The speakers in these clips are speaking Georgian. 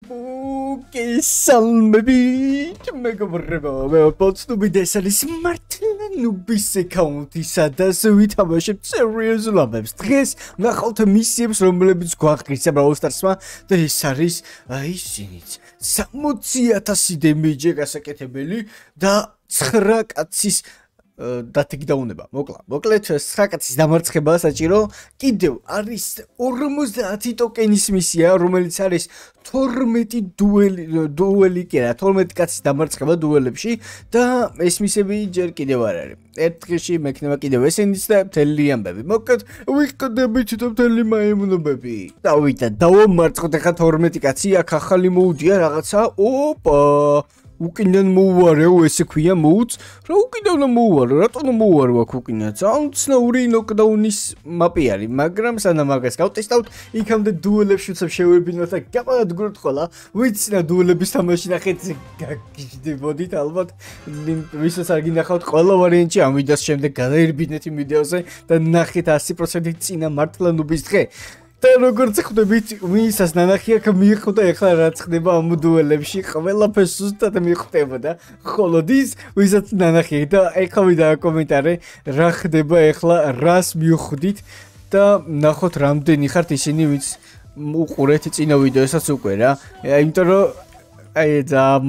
მოგესალმებით, მეგობრებო, მე პოცნუბი და ეს არის მართლა ნუბის აკაუნტი, სადაც ვითამაშებთ სერიოზულობებს. დღეს ნახავთ მისიებს, რომლებიც გვაღწია Brawl Stars-მა და ეს არის ისინიც 60,000 დემეიჯი გასაკეთებელი და 9 კაცის დათიგდაუნება. მოკლედ 9 კაცის დამარცხება საჭირო. კიდევ არის 50 ტოკენის მისია, რომელიც არის 12 დუელი კი არა, 12 კაცის დამარცხება დუელებში და ეს მისები ჯერ კიდევ არ არის. ერთ დღეში მექნება კიდევ ესენიც და მთელი ამბები. მოკლედ ვიყდებით და მთელი მაიმუნობები. დავიდა დავამარცხოთ ახლა 12 კაცი, აქ ახალი მოუდია რაღაცა. ოპა უკინდან მოუვარეო, ესე ქვია მოუც. რა უკინდან მოუვარო? რატომ მოუვარო აქ უკინდან? ძალიან ცნაური ნოკდაუნის მაპი არის, მაგრამ სანამ მაგას გავტესტავთ, იქამდე დუელებში უცებ შევერბინოთ და გავადგუროთ ხოლა. ვიცი დუელების თამაში ნახეთ, გაგიჟდებოდით ალბათ. ვისაც არ გინახავთ ყველა ვარიანტი ამ ვიდეოს შემდეგ გადაერბინეთ იმ ვიდეოზე და ნახეთ 100% წინა მართლა ნუბის დღე. და როგორც ხვდებით, ვისაც ნანახი აქ მიხვდა ახლა რაც ხდება ამ დუელებში, ყველაფერს ზუსტად მიხვდებოდა. ხოლო ის ვისაც ნანახი და ახლა ვიდა კომენტარი, რა ხდება ახლა, რას მიხვდით და ნახოთ რამდენი ხართ ისინი, ვიც უყურეთ წინა ვიდეოსაც უკვე რა. იმიტომ რომ აი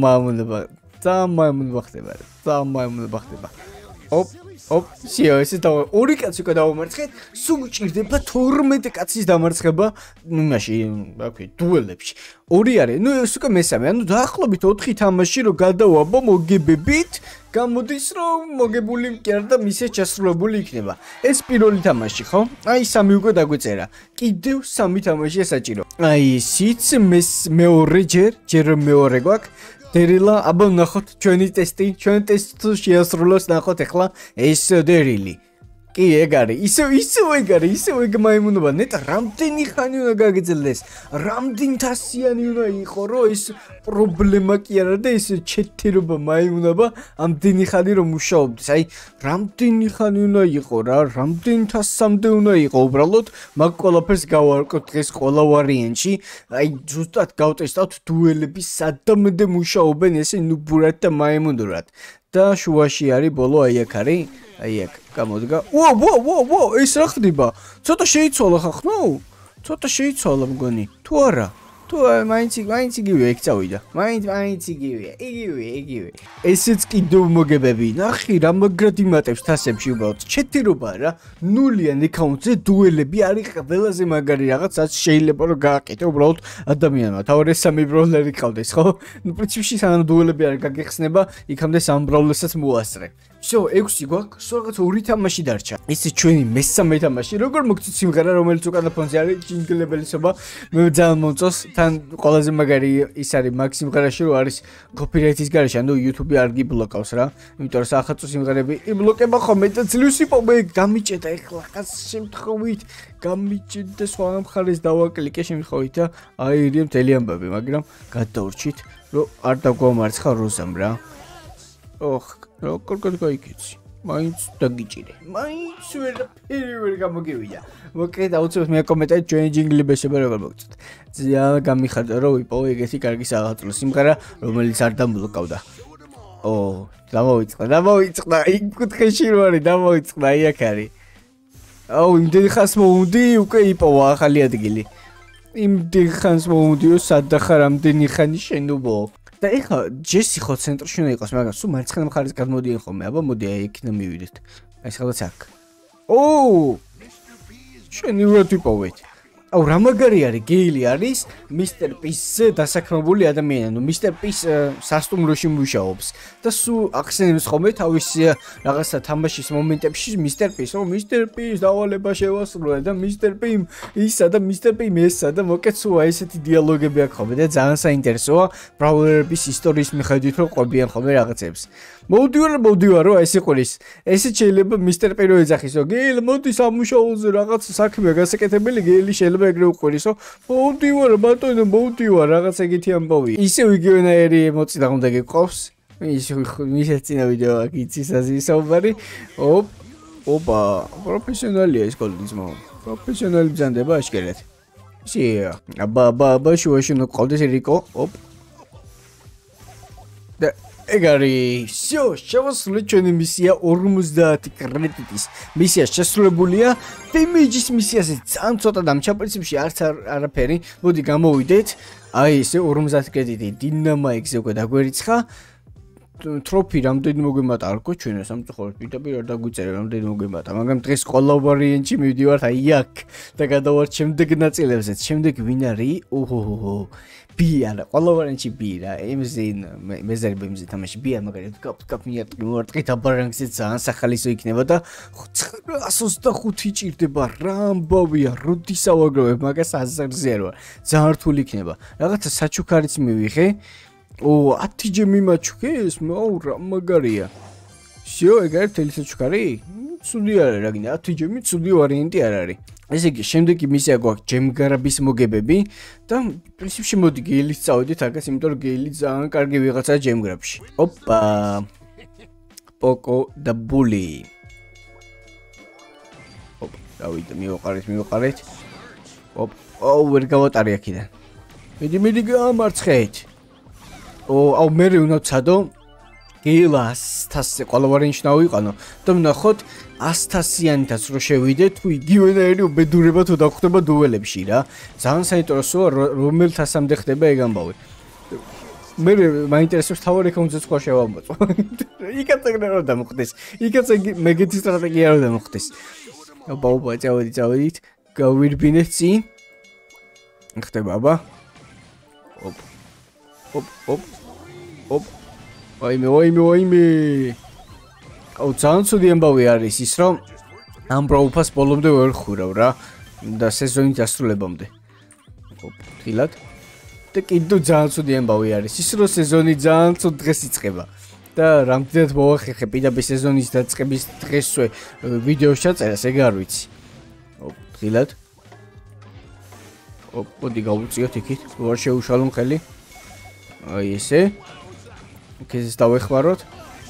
ძალიან მაიმუნება ხდება. ოპ, სიო, ესე და ორი კაცი უკვე დავამარცხეთ, სულ ჭირდება 12 კაცის დამარცხება იმაში, რა ქვია, დუელებში. ორი არის, ნუ ეს უკვე მესამე, ანუ დაახლოებით 4 თამაში რო გადავაბო მოგებებით, გამოდის რომ მოგებული კი არა და მისე ჩასრულებული იქნება. ეს პირველი თამაში, ხო? აი 3 უკვე დაგვეწერა. კიდევ 3 თამაშია საჭირო. აი ისიც მეორე ჯერ მეორე გვაქვს. დერილა, აბა ნახოთ ჩვენი ტესტი შეასრულოს ნახოთ ახლა ეს დერილი. კი ეგ არის, ისე ეგ მაიმუნობა, ნეტა რამდენი ხანი უნდა გაგეძლეს, რამდენი თასიანი უნდა იყო, რომ ეს პრობლემა კი არა და ეს ჩეთერობა მაიმუნობა ამდენი ხანი რომ მუშაობდეს, აი რამდენი ხანი უნდა იყო რა, რამდენი თასამდე უნდა იყო უბრალოდ, მაგ ყველაფერს გავარკვევთ დღეს ყველა ვარიანტში, აი ზუსტად გავტესტავთ დუელები სადამდე მუშაობენ ესე ნუბურად და მაიმუნურად. და შუაში არის ბოლო აი აქ არის, აი აქ გამოდგა. ვო, ეს რა ხდება? ცოტა შეიცვალა ხახნო? ცოტა შეიცვალა მგონი. თუ არა? თუ მაინც იგივე ეგ წავიდა. მაინც იგივე. ესეც კიდევ მოგებები. ნახი რა მაგრად იმატებს თასებში უბრალოდ. ჩეთერობა რა. ნულიან აკაუნტზე დუელები არის ყველაზე მაგარი რაღაც, რაც შეიძლება რომ გააკეთე უბრალოდ ადამიანმა. თავარი 3 ბროლერი ყავდეს, ხო? ნუ პრინციპში სანამ დუელები არ გაგეხსნება, იქამდე 3 ბროლერსაც მოასწრე. всё, 6 გვაქვს, რაღაც 2 თამაში დარჩა. ეს ჩვენი მესამე თამაში. როგორ მოგწონთ სიმღერა, რომელიც უკანა ფონზე არის, ჯინგლებელისობა. მე ძალიან მომწონს. თან ყველაზე მაგარი ის არის მაგ სიმღერაში, რომ არის კოპირაითის გარეშე, ანუ YouTube არ გიბლოკავს რა. იმიტომ რომ სახალხო სიმღერები იბლოკება ხოლმე და ძლივს იპოვე, გამიჭედა ეხლა ხას შემთხვევით, გამიჭედა სხვა მხარეს დავაკლიკე შემთხვევით და აირია მთელი ამბები, მაგრამ გადაურჩით, რომ არ დაგვამარცხა როზამ რა. როგორ გაიქეცი? მაინც დაგიჭირე. მაინც ვერ გამოგივიდა. მოკლედ აუცილებლად მე კომენტარი ჩვენი ჯინგლებესება როგორ მოგწონთ. ძალიან გამიხარდა რომ ვიპოვე ეგეთი კარგი საღამო სიმღერა, რომელიც არ დამბლოკავდა. დავოიწყდა. იქ კუთხეში რო არის, დავოიწყდა, აი აქ არის. იმდენი ხანს მოუნდი, უკვე იპოვა ახალი ადგილი. იმდენი ხანს მოუნდიო, სად ხარ რამდენი ხანი შენობო. და ეხლა ჯესი ხო ცენტრში უნდა იყოს, მაგრამ სულ მარცხენა მხარეს გადმოდიან ხოლმე. აბა მოდი აი იქნა მივიდეთ. აი სადაც აქ. შენი რა ტიპოვეთ? აუ რა მაგარი არის, გეილი არის, მისტერ პის დასაქმებული ადამიანი, ანუ მისტერ პის სასტუმროში მუშაობს და სულ ახსენებს ხოლმე თავის რაღაცა თამაშის მომენტებში მისტერ პის, რომ მისტერ პის დავალება შევასრულე და მისტერ პი ისა და მისტერ პი ესა და მოკეთ სულ ესეთი დიალოგები აქვს ხოლმე და ძალიან საინტერესოა ბრაულერების ისტორიის მიხედვით რომ ყვებიან ხოლმე რაღაცებს. მოვდივარო ეს იყურის. ესეც შეიძლება მისტერ პი რო ეძახისო, გეილი მოდი სამუშაოზე რაღაც საქმეა გასაკეთებელი, გეილი შეიძლება ეგრე უყურისო. მოვდივარ ბატონო, მოვდივარ რაღაც ეგეთი ამბავი. ისე იგივენაირი ემოცი და უნდა გიყავს. მისე წინა ვიდეო აქ იცის ასისაუბარი. ოპა, პროფესიონალია ეს კოლინზმო. პროფესიონალი ბრძანდება აშკერად. სია აბა შუაში უნდა ყავდეს რიკო ოპ და ეგარი всё შევასრულეთ ჩვენი მისია 50 კრედიტის მისია შესრულებულია დემეიჯის მისიაზე ძალიან ცოტა დამჭა პრინციპში არც არაფერი მოდი გამოვიდეთ აი ესე 50 კრედიტი დინამაიქზე უკვე დაგვერიცხა ტროფი რამდენი მოგვიმატა არქო ჩვენო სამწუხაროდ პირდაპირ არ დაგვიწერე რამდენი მოგვიმატა მაგრამ დღეს ყველა ვარიანტში მივდივართ აი აქ და გადავართ შემდეგ ნაწილებზეც შემდეგ ვინ არის ოჰოჰო ბია ყველა ვარიანტში ბია ემზინ მეზერბ ემზი თამაში ბია მაგალითად კაპ მიარტყი დაბარანგზე ძალიან სახალისო იქნება და 925 ჭირდება რა ამბავია როდი სავაგროვებ მაგას 1000-ზე არ ვარ ძალიან რთული იქნება რაღაცა საჩუქარიც მივიღე ო 10 ჯემი მაჩუქეს მაუ რა მაგარია всё ეგარ თელისა ჩუქარი ცუდი არა რა გინდა 10 ჯემი ცუდი ვარიანტი არ არის ესე იგი შემდეგი მისია გვაქვს ჯემგარაბის მოგებები და პრინციპში მოდი გეილის წავედით აქაც იმიტომ რომ გეილი ძალიან კარგი ვიღაცა ჯემგრაბში ოპა პოკო და ბული ოპ დავიდე მივაყარეთ ოპ ო ვერ გავატარი აქიდან მიდი გამარცხეთ აუ მე უნდა ვცადო გეილა 100-ზე ყველა ვარიანტში დავიყანო და ვნახოთ 100-იანითაც რო შევიდეთ თუ იგივენაირი უბედურება თუ დაგხვდება დუელებში რა ძალიან საინტერესოა რომელ თასამდე ხდება ეგ ამბავი მე მაინტერესებს თავი რეკომენდაციას სხვა შევამოწო იქაც ეგ რა დამოხდეს იქაც მეგეთი სტრატეგია რა დამოხდეს აბა წავედით გავირბინეთ წინ ხდება აბა ოპ ვაიმე აუ ძალიან ცუდი ამბავი არის ის რომ ამ ბრაულფას ბოლომდე ვერ ხურავ რა და სეზონის დასრულებამდე ხილად და კიდევ ძალიან ცუდი ამბავი არის ის რომ სეზონი ძალიან ცუდ დღეს იწყება და რამდენად მოვახერხე პირდაპირ სეზონის დაწყების დღესვე ვიდეოს ჩაწერას ეგ არ ვიცი ხილად მოდი გავუწიოთ იქით ვარ შეუშალო ხელი აი ესე ეს დავეხმაროთ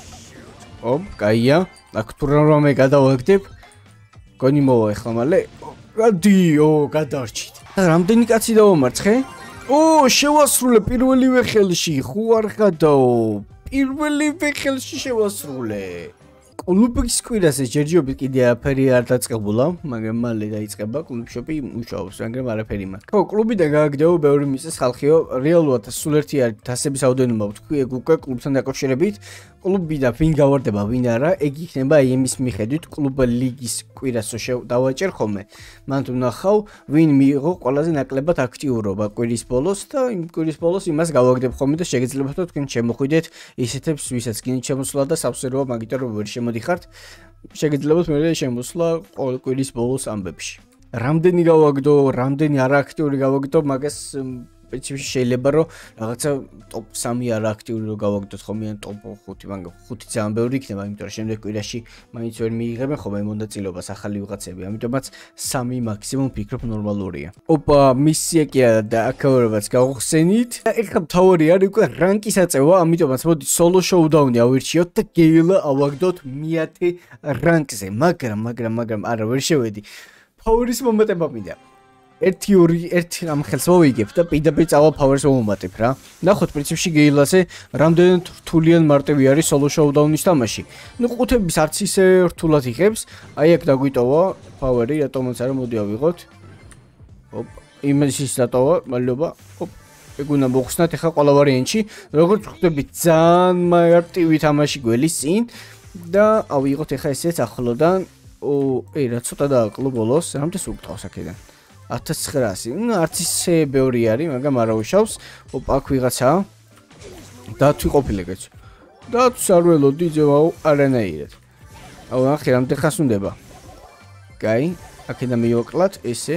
ოპ კაია აქ თუ რამე გადავაგდებ გონი მოვა ახლა მალე გადიო გადარჩით რამდენი კაცი დავამარცხე ო შევასრულე პირველივე ხელში ხო არ ხადაო პირველივე ხელში შევასრულე კლუბის კვირაზე ჯერჯერობით კიდე არაფერი არ დაწყებულა მაგრამ მალე დაიწყება კლუბშოპი მუშაობს მაგრამ არაფერი მაქვს ხო კლუბიდან გააგდეო ბევრი მისის ხალხიო რეალურად სულ ერთი არის თასების რაოდენობა ვთქვი ეგ უკვე კლუბთან დაკავშირებით კლუბიდან ვინ გავარდება ვინ არა ეგ იქნება იმის მიხედვით კლუბ ლიგის კვირას დავაჭერ ხოლმე მან თუ ნახავ ვინ მიიღო ყველაზე ნაკლებად აქტიურობა კვირის ბოლოს და იმ კვირის ბოლოს იმას გავაგდებ ხოლმე და შეგიძლიათ რომ თქვენ შემოხვიდეთ ისეთებს ვისაც გინდ შემოსვლა და სავსერო მაგით რომ ვერ შემოდიხართ შეგიძლიათ მე შემოსვლა ყოველ კვირის ბოლოს ამბებში რამდენი გავაგდო რამდენი არააქტიური გავაგდო მაგას პრინციპში შეიძლება რომ რაღაცა ტოპ 3 არააქტიური რო გავაგდოთ ხოლმე ან ტოპ 5 მაგრამ 5 ძალიან ბევრი იქნება იმიტომ რომ შემდეგ კვირაში მაინც ვერ მიიღებენ ხოლმე მონაწილეობას ახალი ვიღაცები ამიტომაც 3 მაქსიმუმ ფიქრობ ნორმალურია ოპა მისია კი არა და აკავერებაც გავხსენით და ეხლა მთავარი არის უკვე რანკის აწევა ამიტომაც მოდი სოლო შოუდაუნი ავირჩიოთ და გეილა ავაგდოთ მე-10 რანკზე მაგრამ არა ვერ შევედი ფაურის მომატება მინდა 1 ამ ხელს მოვიგებ და პირდაპირ წავალ ფაუერს მომატებ რა. ნახოთ პრინციპში გეილაზე რამდენად რთულიან მარტივი არის სოლო შოუდაუნის თამაში. ნუ ყუთების არც ისე რთულად იღებს. აი აქ დაგვიტოვა ფაუერი, რატომაც არა მოდი ავიღოთ. ოპ, იმედის დატოვა, მადლობა. ოპ, ეგ უნდა მოხსნათ ახლა ყველა ვარიანტში. როგორც ხვდებით, ძალიან მარტივი თამაში გველის წინ და ავიღოთ ახლა ესეც ახლოდან. რა ცოტა დააკლო ბოლოს, რამდენს უკტავს აქედან. 1900. ნუ არც ისე ბევრი არის, მაგრამ არა უშავს. ოპ, აქ ვიღაცა. დათვი ყოფილი გეც. დათვს არ ველოდი ძევაო არანაირად. აუ, ახლა რამდენ ხანს უნდება? კაი, აქედან მივაკლათ ესე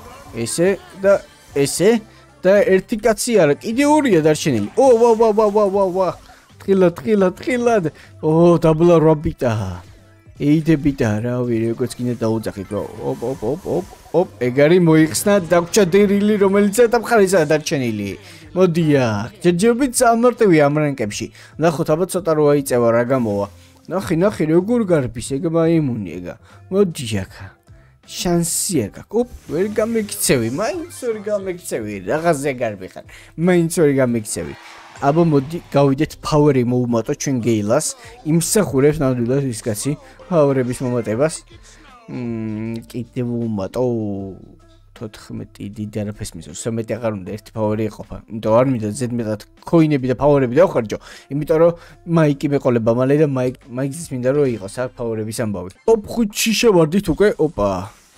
და ერთი კაცი არა, კიდე ორია დარჩენილი. ვა. თხილად. დაბლა 8 ბიტა. ეიდებიტა რავი, როგორც კიდე დაუძახით, ოპ, ეგ არის მოიხსნა დაგჭა დერილი, რომელიც ეტაპხარისა დარჩენილი. მოდია, ჯერჯერობით სამარტივი ამ რანკებში. ნახოთ, აბა ცოტა რო აიწევა რა გამოვა. ნახე, როგორ გარბის ეგ მაიმუნი ეგა. მოდი აქა. შანსი არ გაქვს. ოპ, ვერ გამიქცევი, მაინც ვერ გამიქცევი, რაღაცზე გარბიხარ. მაინც ვერ გამიქცევი. აბა მოდი გავიდეთ power-ი მოუმატოთ ჩვენ გეილას. იმსახურებს ნამდვილად ის კაცი power-ების მომატებას. კიდე მოუმატო 14 დიდი არაფერს მისურს. 13 აღარ უნდა ერთი power-ი ეყოფა. იმიტომ არ მინდა ზედმეტად coin-ები და power-ები დავხარჯო. იმიტომ რომ მაიკი მეყოლება მალე და მაიკის მინდა რომ იყოს აქ power-ების ამბავი. Top 5-ში შევარდით უკვე. ოპა.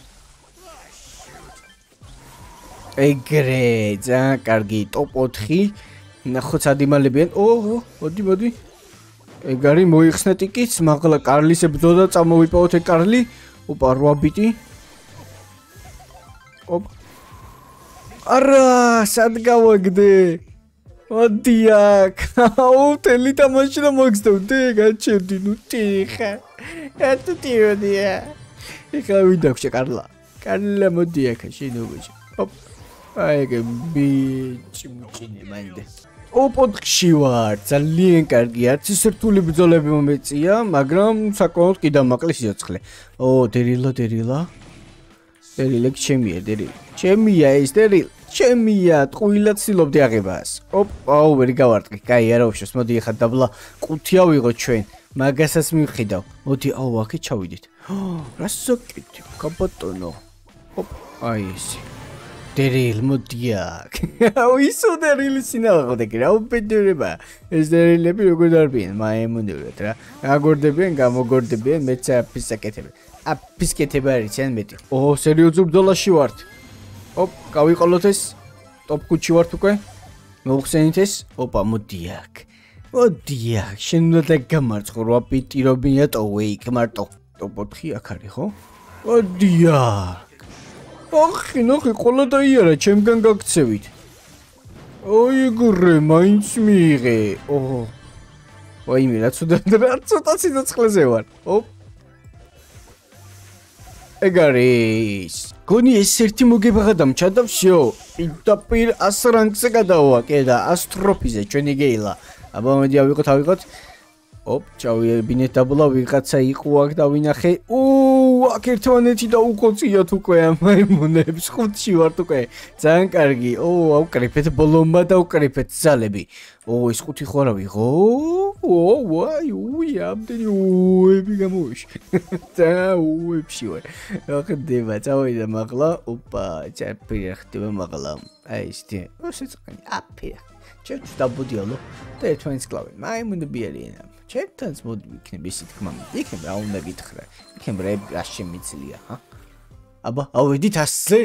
ეგრე, ძალიან კარგი top 4. ნახოთ ადიმალებიან. მოდი. ეგ არის მოიხსნეთ იკიც, მაღლა კარლის ებრძოდა წამოვიპოვოთ ეგ კარლი. ოპა 8 ბიტი. ოპ. არა, სად გავაგდე? მოდი აქ. თელი თამაში და მოგცდე, გაჩერდი, ნუ ტიხა. ეთუ ტიროდია. ეხლა ვიდაგშე კარლა. კარლა მოდი აქ შენობაში. ოპ. აიგე ბიჭი მუჭინე მაინდე. ოპოთხში ვარ, ძალიან კარგი, არც ის რთული ბრძოლები მომეწია, მაგრამ საკმაოდ კი დამაკლე სიცოცხლე. დერილა. დერილ ჩემია, დერილ. ჩემია ეს დერილ. ჩემია, ტყუილად ცდილობდი აღებას. ოპ, ვერ გავარტყი. კაი, არა უშავს, მოდი ახლა დაბლა ყუთი ავიღოთ ჩვენ. მაგასაც მივხედავ. მოდი, აქეთ ჩავიდეთ. რა საკეთე, კაბატონო. ოპ, აი ესე. დერილ მოდი აქ. ისო დერილის სინაღავდა კი რა უბედურება. ეს დერილები როგორ დარბიან, მაემუნდურად რა. აგორდებიან, გამოგორდებიან, მეც აფისაკეთებენ. აფისკეთება არიციან მეტი. სერიოზულ ბრძოლაში ვართ. ოპ, გავიყოლოთ ეს. top 5-ში ვართ უკვე. მოუხსენით ეს. ოპა, მოდი აქ. შენ უნდა გამარცხო 8 ბიტი რობია ტოვე იქ მარტო. top 4 აქ არის ხო? მოდი აქ. ნახე, ყოლა დაიარა, ჩემგან გაქცევით. ეგრე, მაინც მიიღე. ვაიმე, რა ცოტა სიცოცხლეზე ვარ. ოპ. ეგ არის. გონი ეს ერთი მოგება დამჩა და всё. პირდაპირ 100 რანგზე გადავა და 100 ტროფიზე ჩვენი გეილა. აბა მოდი ავიღოთ. ოპ, ჩავიებინეთ დაბლა, ვიღაცა იყო აქ და ვინახე. აქ ერთმანეთი დაუკოციათ უკვე ამ მაიმუნებს. 5-ში ვართ უკვე. ძალიან კარგი. ავკრიფეთ ბოლომმა და ავკრიფეთ ძალები. ეს 5 ხო არა ვიღო? ამდენი უები გამოვიშ. უებში ვარ. ხდება, წავიდა მაღლა. ოპა, ჩაფირა ხდება მაღლა. აი ისეთი. შეწყენი აფია. ჩემს დაბოდიალო და ერთმანეთს კლავენ. მაიმუნები არიან. ჩემთანაც მოდი ვიქნებ ისე თქმა მინდა. იქნებ რა უნდა გითხრა. იქნებ რა შემიძლია, ჰა? აბა, ავედით 100-ზე.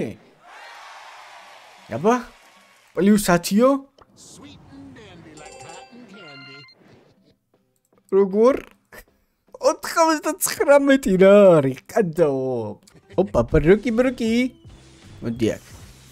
აბა, პლუს 10-ო. როგორ? 99 რა არის? კადო. ოპა, ბროკი. მოდი აქ.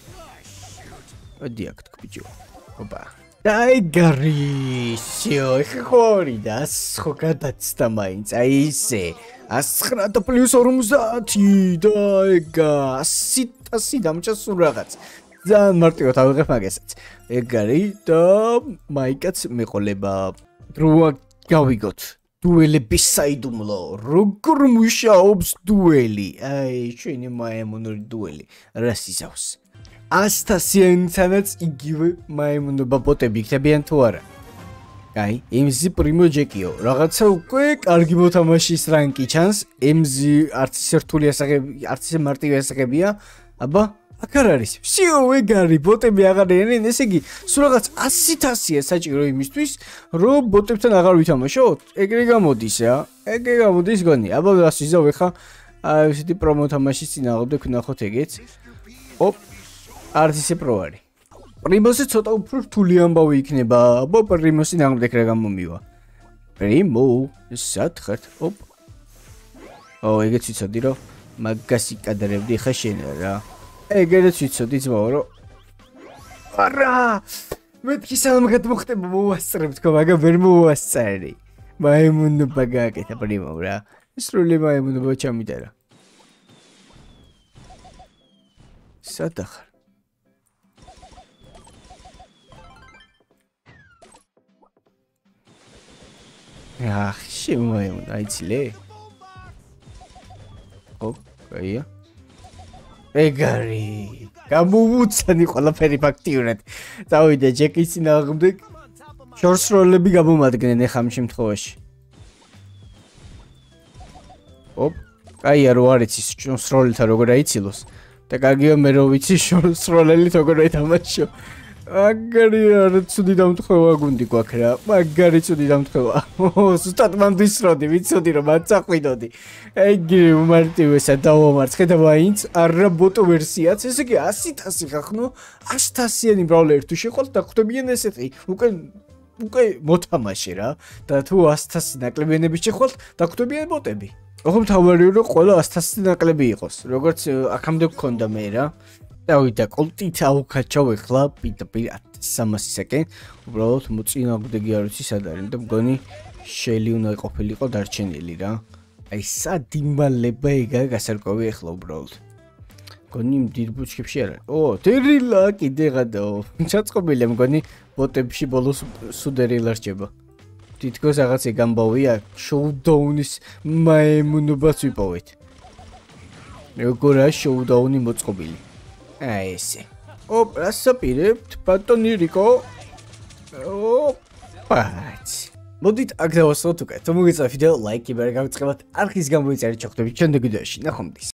თქბიჯო. ოპა. დაიგარისიო, ხორი და ხო გადაცდა მაინც, აი ისე 109 პლუს 50 და ეგა 100 დამჭა სულ რაღაც. ძალიან მარტივად ავიღებ მაგასაც. ეგ არის და მაიკაც მეყოლება. დროა გავიგოთ. დუელების საიდუმლო. როგორ მუშაობს დუელი? აი, ჩვენი მაემუნური დუელი. რა სიზავს? 100-იანთანაც იგივე მაიმუნობა ბოტები იქნებიან თუ არა? კაი, MZ პრიმო ჯეკიო. რაღაცა უკვე კარგი მოთამაშის რანკი ჩანს. MZ არც ისე რთული ასაღები, არც ისე მარტივი ასაღებია. აბა, აქ არ არის. всё, ეგ არის, ბოტები აღარ არიან, ესე იგი, სულ რაღაც 100-ია საჭირო იმისთვის, რომ ბოტებთან აღარ ვითამაშოთ. ეგრე გამოდის რა. ეგრე გამოდის გონი. აბა, ვასიზავ ხა. ესეთი პრომო თამაშის წინააღმდეგ ვნახოთ ეგეც. ოპ. არც ისე პრო არის. პრიმოსი ცოტა უფრო რთული ამბავი იქნება. აბა პრიმოსი ნამდვილად რა გამომივა. პრიმო, სად ხარ? ოპ. ეგეც ვიცოდი რომ მაგასი კადრებდი ხა შენ რა. ეგეც ვიცოდი ძმაო რომ არა! მეთქი სალამგად მოხდება მოვასწრებ თქო, მაგრამ ვერ მოვასწარი. მაიმუნობა გააკეთა პრიმო რა. სრული მაიმუნობა ჩამიტარა. სად ხარ? შემოემუნ აიცილე. ოპ, კაია. ეგარი გამოვუცანი ყველაფერი ფაქტიურად წავიდა ჯეკის წინააღმდეგ შორს როლები გამომადგენენ ეხა ამ შემთხვევაში ოპ აია რო არ იცის შორს როლეთა როგორ აიცილოს და კარგია მე რო ვიცი შორს როლელით როგორ ეთამაშო მაგარი არ ცუდი დამთხევა გუნდი გვაქვს რა მაგარი ცუდი დამთხევა ზუსტად მანდისროდი ვიცოდი რომ აწაყვიდოდი ეგ უმარტივესა დავამარცხე და მაინც არა ბოტო ვერსიაც ესე იგი 100-100 ხახნო 100-100-იანი ბრაულერი თუ შეყოლთ და ხვდებიან ესეთი უკვე მოთამაშე რა და თუ 100-100 ნაკლებიანები შეყოლთ და ხვდებიან ბოტები ოღონდ თავარია რომ ყველა 100-100 ნაკლები იყოს როგორც აქამდე გქონდა მე რა დავიდა კოლტით აუქაჩავ ეხლა პირდაპირ 300-ისაკენ უბრალოდ მოწინააღმდეგე არ ვიცი სად არის და მგონი შელი უნდა ყოფილიყო დარჩენილი რა აი სად იმალება ეგა გასარკვევი ეხლა უბრალოდ მგონი დიდ ბუჩქებში არა ო დერილა კიდეღადო ჩაწყობილია მგონი ბოტებში ბოლოს სუდერილა რჩება თითქოს რაღაცე გამბავია შოუდაუნის მაემუნობას ვიპოვეთ როგორა შოუდაუნი მოწყობილი აი ესე ოპ რასაპირებთ ბატონი რიკო ოპაც მოდით აქ დავასრულოთ უკვე თუ მოგეწონა ვიდეო ლაიქი ვერ გავიწყებათ არხის გამოიწერეთ ჩახვდებით შემდეგ ვიდეოში ნახვამდის